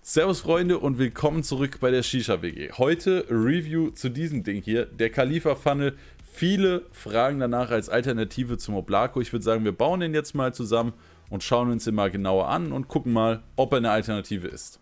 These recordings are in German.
Servus Freunde und willkommen zurück bei der Shisha WG. Heute Review zu diesem Ding hier, der Khalifa Funnel. Viele fragen danach als Alternative zum Oblako. Ich würde sagen, wir bauen den jetzt mal zusammen und schauen uns den mal genauer an und gucken mal, ob er eine Alternative ist.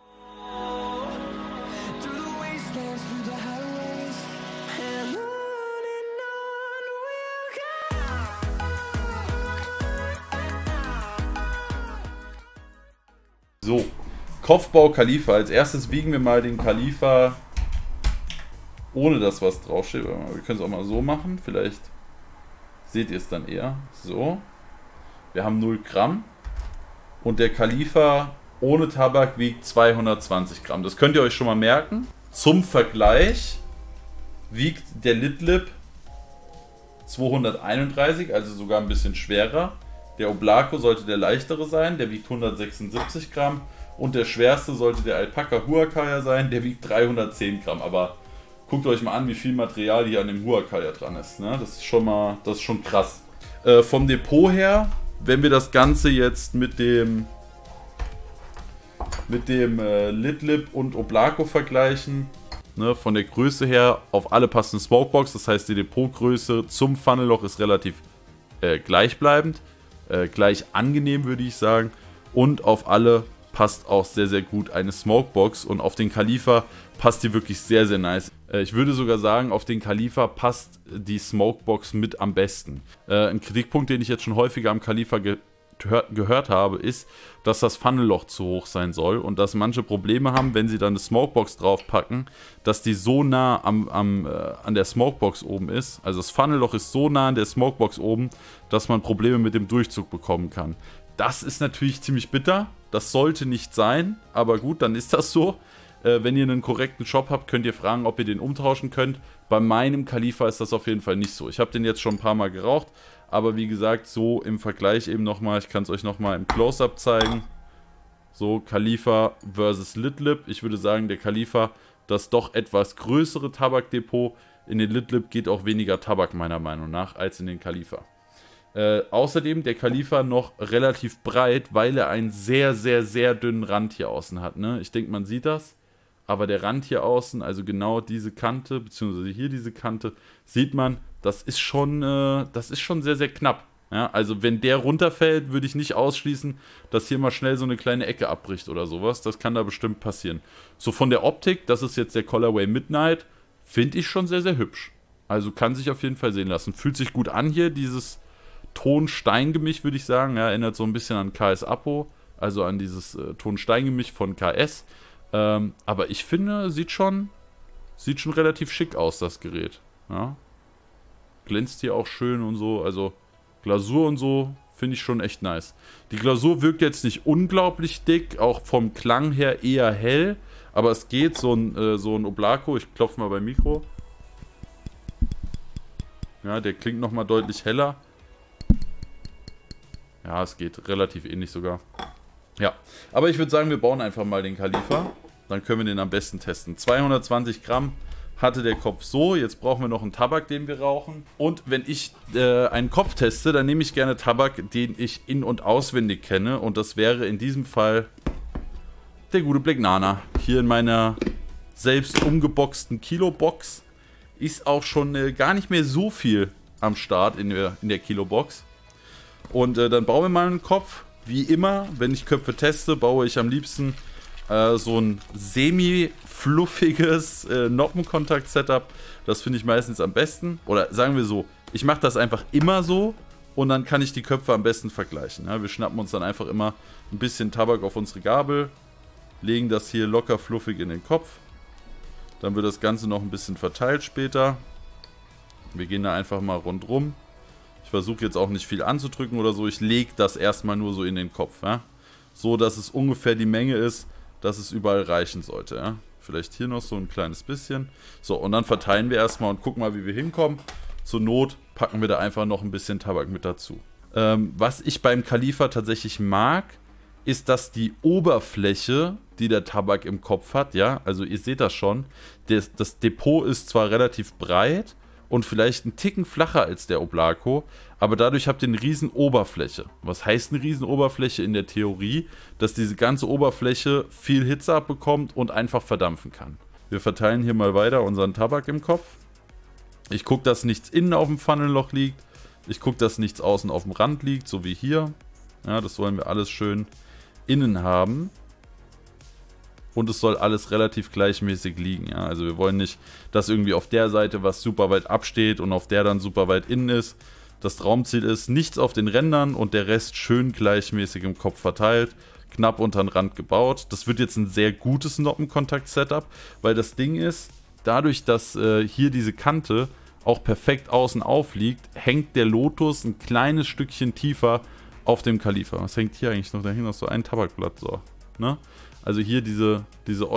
So, Kopfbau Khalifa. Als erstes wiegen wir mal den Khalifa, ohne dass was draufsteht. Wir können es auch mal so machen. Vielleicht seht ihr es dann eher. So. Wir haben 0 Gramm. Und der Khalifa ohne Tabak wiegt 220 Gramm. Das könnt ihr euch schon mal merken. Zum Vergleich wiegt der Lidlib 231, also sogar ein bisschen schwerer. Der Oblako sollte der leichtere sein, der wiegt 176 Gramm. Und der schwerste sollte der Alpaka Huacaya sein, der wiegt 310 Gramm. Aber guckt euch mal an, wie viel Material hier an dem Huacaya dran ist. Ne? Das ist schon krass. Vom Depot her, wenn wir das Ganze jetzt mit dem Lidlib und Oblako vergleichen, ne, von der Größe her auf alle passt eine Smokebox. Das heißt, die Depotgröße zum Funnelloch ist relativ gleichbleibend. Gleich angenehm, würde ich sagen. Und auf alle passt auch sehr, sehr gut eine Smokebox. Und auf den Khalifa passt die wirklich sehr, sehr nice. Ich würde sogar sagen, auf den Khalifa passt die Smokebox mit am besten. Ein Kritikpunkt, den ich jetzt schon häufiger am Khalifa gehört habe, ist, dass das Funnelloch zu hoch sein soll und dass manche Probleme haben, wenn sie dann eine Smokebox draufpacken, dass die so nah an der Smokebox oben ist. Also das Funnelloch ist so nah an der Smokebox oben, dass man Probleme mit dem Durchzug bekommen kann. Das ist natürlich ziemlich bitter. Das sollte nicht sein, aber gut, dann ist das so. Wenn ihr einen korrekten Shop habt, könnt ihr fragen, ob ihr den umtauschen könnt. Bei meinem Khalifa ist das auf jeden Fall nicht so. Ich habe den jetzt schon ein paar Mal geraucht, aber wie gesagt, so im Vergleich eben nochmal, ich kann es euch nochmal im Close-Up zeigen. So, Khalifa versus Lidlib. Ich würde sagen, der Khalifa, das doch etwas größere Tabakdepot. In den Lidlib geht auch weniger Tabak meiner Meinung nach, als in den Khalifa. Außerdem der Khalifa noch relativ breit, weil er einen sehr, sehr, sehr dünnen Rand hier außen hat. Ne? Ich denke, man sieht das. Aber der Rand hier außen, also genau diese Kante, beziehungsweise hier diese Kante, sieht man, das ist schon sehr, sehr knapp. Ja? Also wenn der runterfällt, würde ich nicht ausschließen, dass hier mal schnell so eine kleine Ecke abbricht oder sowas. Das kann da bestimmt passieren. So von der Optik, das ist jetzt der Colorway Midnight, finde ich schon sehr, sehr hübsch. Also kann sich auf jeden Fall sehen lassen. Fühlt sich gut an hier, dieses Ton-Stein-Gemisch, würde ich sagen. Ja, erinnert so ein bisschen an KS Apo, also an dieses Ton-Stein-Gemisch von KS. Aber ich finde, sieht schon relativ schick aus, das Gerät. Ja? Glänzt hier auch schön und so. Also Glasur und so finde ich schon echt nice. Die Glasur wirkt jetzt nicht unglaublich dick, auch vom Klang her eher hell. Aber es geht, so ein Oblako. Ich klopfe mal beim Mikro. Ja, der klingt nochmal deutlich heller. Ja, es geht relativ ähnlich sogar. Ja, aber ich würde sagen, wir bauen einfach mal den Khalifa. Dann können wir den am besten testen. 220 Gramm hatte der Kopf so. Jetzt brauchen wir noch einen Tabak, den wir rauchen. Und wenn ich einen Kopf teste, dann nehme ich gerne Tabak, den ich in- und auswendig kenne. Und das wäre in diesem Fall der gute Black Nana. Hier in meiner selbst umgeboxten Kilobox. Ist auch schon gar nicht mehr so viel am Start in der Kilobox. Und dann bauen wir mal einen Kopf. Wie immer, wenn ich Köpfe teste, baue ich am liebsten so ein semi-fluffiges Noppenkontakt-Setup. Das finde ich meistens am besten. Oder sagen wir so, ich mache das einfach immer so und dann kann ich die Köpfe am besten vergleichen. Ja, wir schnappen uns dann einfach immer ein bisschen Tabak auf unsere Gabel, legen das hier locker fluffig in den Kopf. Dann wird das Ganze noch ein bisschen verteilt später. Wir gehen da einfach mal rundrum. Ich versuche jetzt auch nicht viel anzudrücken oder so. Ich lege das erstmal nur so in den Kopf. Ja? So, dass es ungefähr die Menge ist, dass es überall reichen sollte. Ja? Vielleicht hier noch so ein kleines bisschen. So, und dann verteilen wir erstmal und gucken mal, wie wir hinkommen. Zur Not packen wir da einfach noch ein bisschen Tabak mit dazu. Was ich beim Khalifa tatsächlich mag, ist, dass die Oberfläche, die der Tabak im Kopf hat, ja, also ihr seht das schon, das Depot ist zwar relativ breit, und vielleicht einen Ticken flacher als der Oblako, aber dadurch habt ihr eine riesen Oberfläche. Was heißt eine riesen Oberfläche in der Theorie? Dass diese ganze Oberfläche viel Hitze abbekommt und einfach verdampfen kann. Wir verteilen hier mal weiter unseren Tabak im Kopf. Ich gucke, dass nichts innen auf dem Funnelloch liegt. Ich gucke, dass nichts außen auf dem Rand liegt, so wie hier. Ja, das wollen wir alles schön innen haben. Und es soll alles relativ gleichmäßig liegen. Ja? Also wir wollen nicht, dass irgendwie auf der Seite was super weit absteht und auf der dann super weit innen ist. Das Traumziel ist, nichts auf den Rändern und der Rest schön gleichmäßig im Kopf verteilt, knapp unter den Rand gebaut. Das wird jetzt ein sehr gutes Noppenkontakt-Setup, weil das Ding ist, dadurch, dass hier diese Kante auch perfekt außen aufliegt, hängt der Lotus ein kleines Stückchen tiefer auf dem Kalifer. Was hängt hier eigentlich noch? Da hängt noch so ein Tabakblatt. So, ne? Also hier diese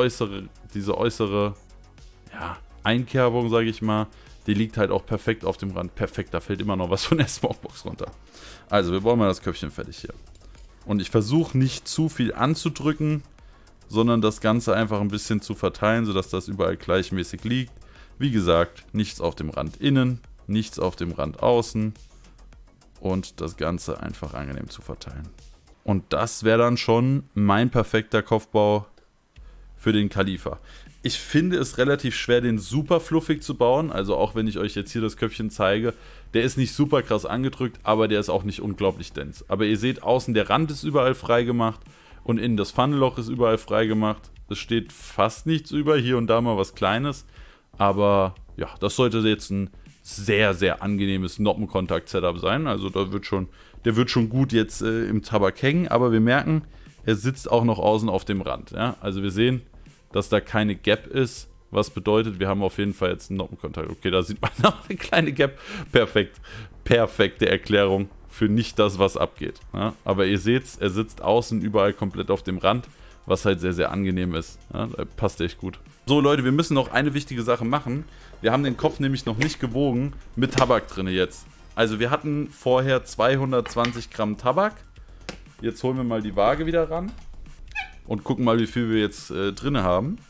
äußere ja, Einkerbung, sage ich mal, die liegt halt auch perfekt auf dem Rand. Perfekt, da fällt immer noch was von der Smokebox runter. Also wir bauen mal das Köpfchen fertig hier. Und ich versuche nicht zu viel anzudrücken, sondern das Ganze einfach ein bisschen zu verteilen, sodass das überall gleichmäßig liegt. Wie gesagt, nichts auf dem Rand innen, nichts auf dem Rand außen und das Ganze einfach angenehm zu verteilen. Und das wäre dann schon mein perfekter Kopfbau für den Kalifer. Ich finde es relativ schwer, den super fluffig zu bauen. Also auch wenn ich euch jetzt hier das Köpfchen zeige, der ist nicht super krass angedrückt, aber der ist auch nicht unglaublich dens. Aber ihr seht, außen der Rand ist überall frei gemacht und innen das Funnelloch ist überall frei gemacht. Es steht fast nichts über, hier und da mal was Kleines. Aber ja, das sollte jetzt ein sehr, sehr angenehmes Noppenkontakt-Setup sein. Also der wird schon gut jetzt im Tabak hängen, aber wir merken, er sitzt auch noch außen auf dem Rand. Ja? Also wir sehen, dass da keine Gap ist, was bedeutet, wir haben auf jeden Fall jetzt einen Noppenkontakt. Okay, da sieht man noch eine kleine Gap. Perfekt. Perfekte Erklärung für nicht das, was abgeht. Ja? Aber ihr seht, er sitzt außen überall komplett auf dem Rand, was halt sehr, sehr angenehm ist. Ja? Passt echt gut. So Leute, wir müssen noch eine wichtige Sache machen. Wir haben den Kopf nämlich noch nicht gewogen mit Tabak drin jetzt. Also wir hatten vorher 220 Gramm Tabak. Jetzt holen wir mal die Waage wieder ran und gucken mal, wie viel wir jetzt drin haben.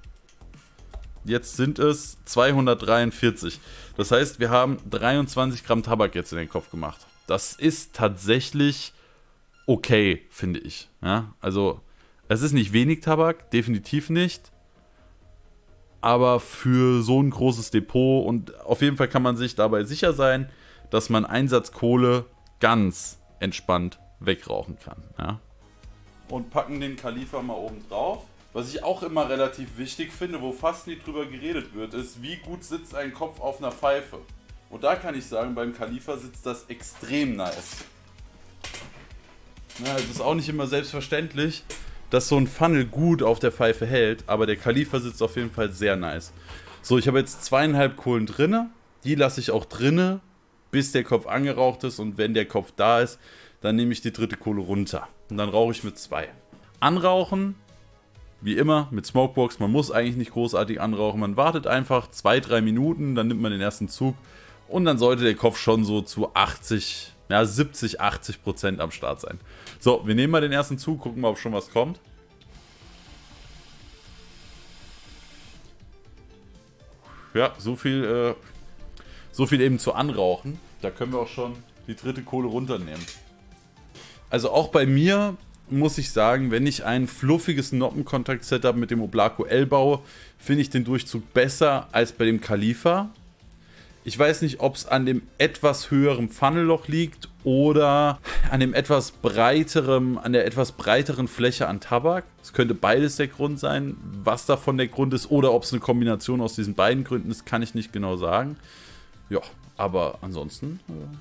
Jetzt sind es 243. Das heißt, wir haben 23 Gramm Tabak jetzt in den Kopf gemacht. Das ist tatsächlich okay, finde ich. Ja? Also es ist nicht wenig Tabak, definitiv nicht. Aber für so ein großes Depot und auf jeden Fall kann man sich dabei sicher sein, dass man Einsatz Kohle ganz entspannt wegrauchen kann. Ja? Und packen den Kalifer mal oben drauf. Was ich auch immer relativ wichtig finde, wo fast nie drüber geredet wird, ist, wie gut sitzt ein Kopf auf einer Pfeife. Und da kann ich sagen, beim Kalifer sitzt das extrem nice. Ja, es ist auch nicht immer selbstverständlich, dass so ein Funnel gut auf der Pfeife hält, aber der Kalifer sitzt auf jeden Fall sehr nice. So, ich habe jetzt 2,5 Kohlen drinne. Die lasse ich auch drinne, bis der Kopf angeraucht ist, und wenn der Kopf da ist, dann nehme ich die dritte Kohle runter und dann rauche ich mit 2. Anrauchen, wie immer, mit Smokebox. Man muss eigentlich nicht großartig anrauchen. Man wartet einfach 2-3 Minuten, dann nimmt man den ersten Zug und dann sollte der Kopf schon so zu 70-80% am Start sein. So, wir nehmen mal den ersten Zug, gucken mal, ob schon was kommt. Ja, so viel eben zu anrauchen. Da können wir auch schon die dritte Kohle runternehmen. Also auch bei mir muss ich sagen, wenn ich ein fluffiges Noppenkontakt-Setup mit dem Oblako L baue, finde ich den Durchzug besser als bei dem Kalifer. Ich weiß nicht, ob es an dem etwas höheren Funnelloch liegt oder an der etwas breiteren Fläche an Tabak. Es könnte beides der Grund sein. Was davon der Grund ist oder ob es eine Kombination aus diesen beiden Gründen ist, kann ich nicht genau sagen. Ja, aber ansonsten...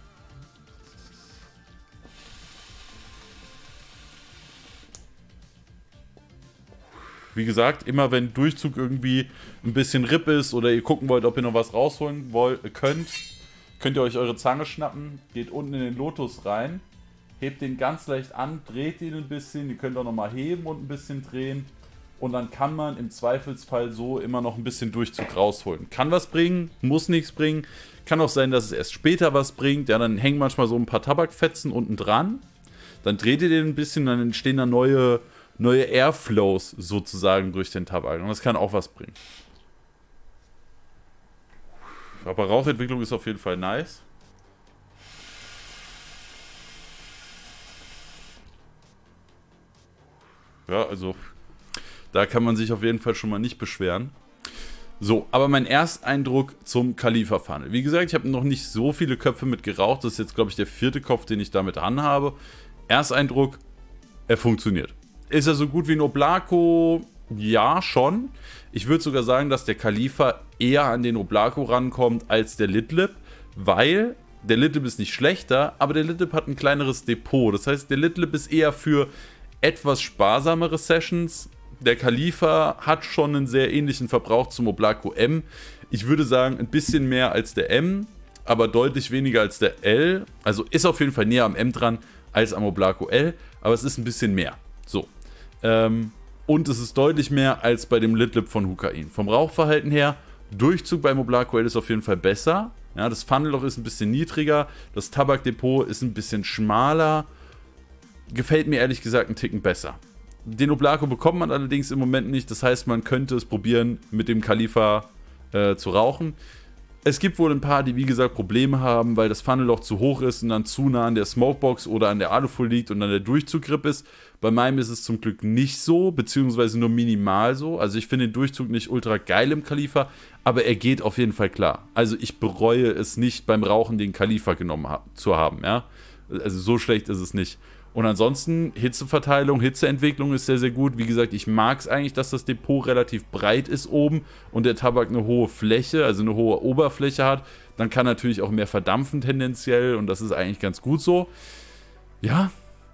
Wie gesagt, immer wenn Durchzug irgendwie ein bisschen RIP ist oder ihr gucken wollt, ob ihr noch was rausholen könnt ihr euch eure Zange schnappen, geht unten in den Lotus rein, hebt den ganz leicht an, dreht ihn ein bisschen, ihr könnt auch nochmal heben und ein bisschen drehen und dann kann man im Zweifelsfall so immer noch ein bisschen Durchzug rausholen. Kann was bringen, muss nichts bringen, kann auch sein, dass es erst später was bringt, ja, dann hängen manchmal so ein paar Tabakfetzen unten dran, dann dreht ihr den ein bisschen, dann entstehen da neue Airflows sozusagen durch den Tabak. Und das kann auch was bringen. Aber Rauchentwicklung ist auf jeden Fall nice. Ja, also da kann man sich auf jeden Fall schon mal nicht beschweren. So, aber mein Ersteindruck zum Khalifa Funnel. Wie gesagt, ich habe noch nicht so viele Köpfe mit geraucht. Das ist jetzt, glaube ich, der 4. Kopf, den ich damit anhabe. Ersteindruck, er funktioniert. Ist er so gut wie ein Oblako? Ja, schon. Ich würde sogar sagen, dass der Khalifa eher an den Oblako rankommt als der Lidlib, weil der Lidlib ist nicht schlechter, aber der Lidlib hat ein kleineres Depot. Das heißt, der Lidlib ist eher für etwas sparsamere Sessions. Der Khalifa hat schon einen sehr ähnlichen Verbrauch zum Oblako M. Ich würde sagen, ein bisschen mehr als der M, aber deutlich weniger als der L. Also ist auf jeden Fall näher am M dran als am Oblako L, aber es ist ein bisschen mehr. So. Und es ist deutlich mehr als bei dem Lidlib von Hukain. Vom Rauchverhalten her, Durchzug beim Oblako L ist auf jeden Fall besser. Ja, das Funnelloch ist ein bisschen niedriger, das Tabakdepot ist ein bisschen schmaler. Gefällt mir ehrlich gesagt einen Ticken besser. Den Oblako bekommt man allerdings im Moment nicht, das heißt, man könnte es probieren, mit dem Khalifa zu rauchen. Es gibt wohl ein paar, die wie gesagt Probleme haben, weil das Funnelloch zu hoch ist und dann zu nah an der Smokebox oder an der Alufolie liegt und dann der Durchzuggrip ist. Bei meinem ist es zum Glück nicht so, beziehungsweise nur minimal so. Also ich finde den Durchzug nicht ultra geil im Khalifa, aber er geht auf jeden Fall klar. Also ich bereue es nicht beim Rauchen den Khalifa genommen zu haben, ja. Also so schlecht ist es nicht. Und ansonsten Hitzeverteilung, Hitzeentwicklung ist sehr, sehr gut. Wie gesagt, ich mag es eigentlich, dass das Depot relativ breit ist oben und der Tabak eine hohe Fläche, also eine hohe Oberfläche hat. Dann kann natürlich auch mehr verdampfen tendenziell und das ist eigentlich ganz gut so. Ja,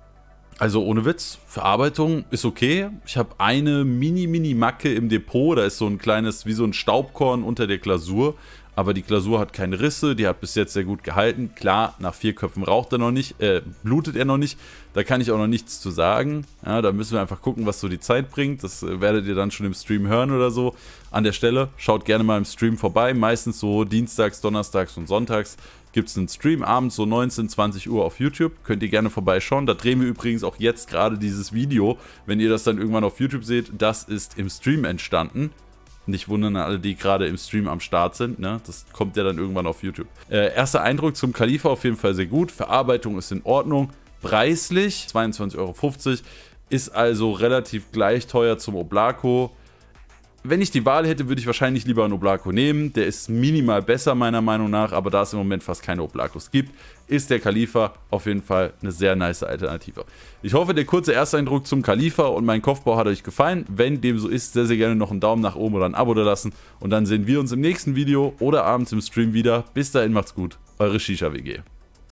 also ohne Witz, Verarbeitung ist okay. Ich habe eine Mini-Macke im Depot, da ist so ein kleines, wie so ein Staubkorn unter der Glasur. Aber die Glasur hat keine Risse, die hat bis jetzt sehr gut gehalten. Klar, nach 4 Köpfen raucht er noch nicht, blutet er noch nicht. Da kann ich auch noch nichts zu sagen. Ja, da müssen wir einfach gucken, was so die Zeit bringt. Das werdet ihr dann schon im Stream hören oder so. An der Stelle, schaut gerne mal im Stream vorbei. Meistens so dienstags, donnerstags und sonntags gibt es einen Stream, abends so 19, 20 Uhr auf YouTube. Könnt ihr gerne vorbeischauen. Da drehen wir übrigens auch jetzt gerade dieses Video. Wenn ihr das dann irgendwann auf YouTube seht, das ist im Stream entstanden. Nicht wundern alle, die gerade im Stream am Start sind, ne? Das kommt ja dann irgendwann auf YouTube. Erster Eindruck zum Khalifa auf jeden Fall sehr gut. Verarbeitung ist in Ordnung. Preislich 22,50 €, ist also relativ gleich teuer zum Oblako. Wenn ich die Wahl hätte, würde ich wahrscheinlich lieber einen Oblako nehmen. Der ist minimal besser meiner Meinung nach, aber da es im Moment fast keine Oblakos gibt, ist der Khalifa auf jeden Fall eine sehr nice Alternative. Ich hoffe, der kurze Ersteindruck zum Khalifa und mein Kopfbau hat euch gefallen. Wenn dem so ist, sehr, sehr gerne noch einen Daumen nach oben oder ein Abo da lassen. Und dann sehen wir uns im nächsten Video oder abends im Stream wieder. Bis dahin, macht's gut. Eure Shisha WG.